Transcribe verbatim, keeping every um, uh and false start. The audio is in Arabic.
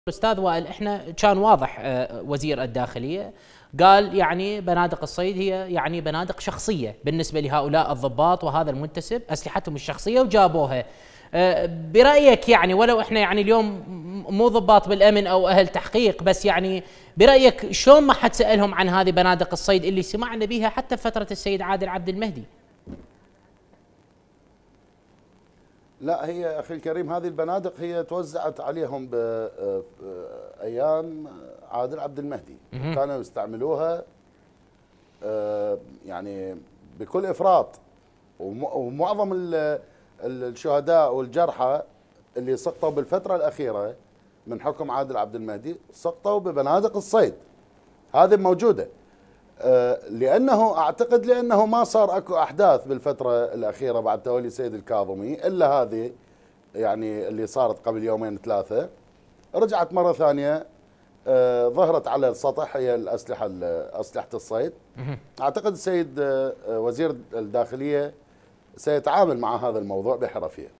استاذ وائل، احنا كان واضح وزير الداخليه قال يعني بنادق الصيد هي يعني بنادق شخصيه بالنسبه لهؤلاء الضباط وهذا المنتسب، اسلحتهم الشخصيه وجابوها. برايك يعني ولو احنا يعني اليوم مو ضباط بالامن او اهل تحقيق، بس يعني برايك شلون ما حد سالهم عن هذه بنادق الصيد اللي سمعنا بها حتى في فتره السيد عادل عبد المهدي؟ لا، هي اخي الكريم هذه البنادق هي توزعت عليهم بايام عادل عبد المهدي، كانوا يستعملوها يعني بكل افراط، ومعظم الشهداء والجرحى اللي سقطوا بالفتره الاخيره من حكم عادل عبد المهدي سقطوا ببنادق الصيد. هذه موجوده لانه اعتقد لانه ما صار اكو احداث بالفتره الاخيره بعد تولي سيد الكاظمي الا هذه يعني اللي صارت قبل يومين ثلاثه، رجعت مره ثانيه ظهرت على السطح هي الاسلحه اسلحه الصيد. اعتقد السيد وزير الداخليه سيتعامل مع هذا الموضوع بحرفيه.